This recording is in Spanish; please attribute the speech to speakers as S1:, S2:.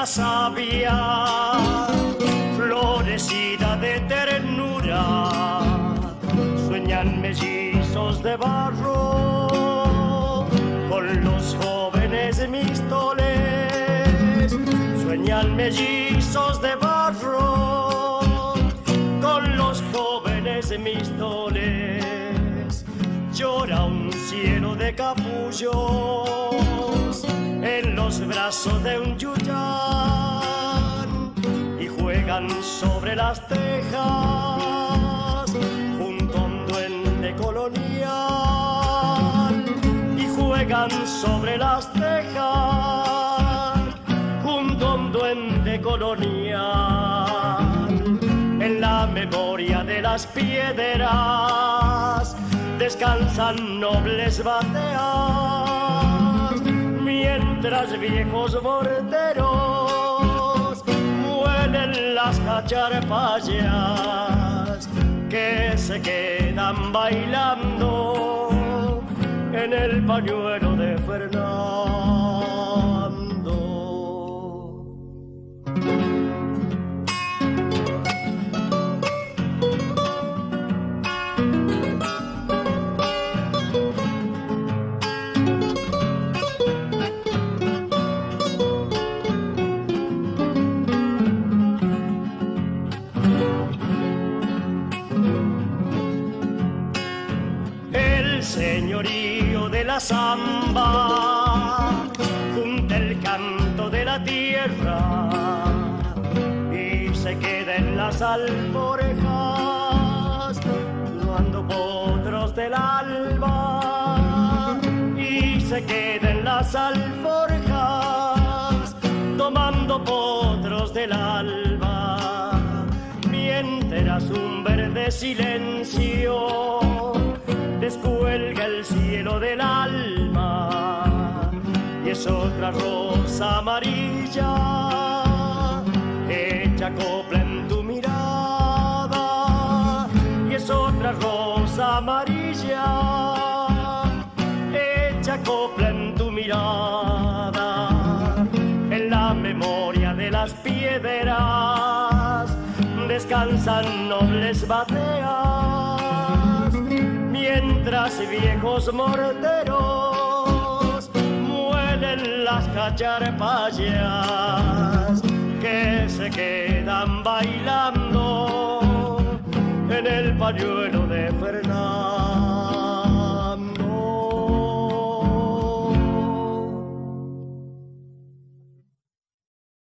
S1: la savia, florecida de ternura, sueñan mellizos de barro con los jóvenes mistoles, sueñan mellizos de barro con los jóvenes mistoles. Llora un cielo de capullos en los brazos de un yuyán y juegan sobre las tejas junto a un duende colonial, y juegan sobre las tejas junto a un duende colonial. En la memoria de las piedras descansan nobles bateas, mientras viejos morteros muelen las cacharpayas que se quedan bailando en el pañuelo de Fernando. Señorío de la samba junta el canto de la tierra y se queda en las alforjas tomando potros del alba, y se queda en las alforjas tomando potros del alba, mientras un verde silencio descuelga el cielo del alma, y es otra rosa amarilla hecha copla en tu mirada, y es otra rosa amarilla hecha copla en tu mirada. En la memoria de las piedras descansan nobles bateas, mientras viejos morteros muelen las cacharpayas que se quedan bailando en el pañuelo de Fernando.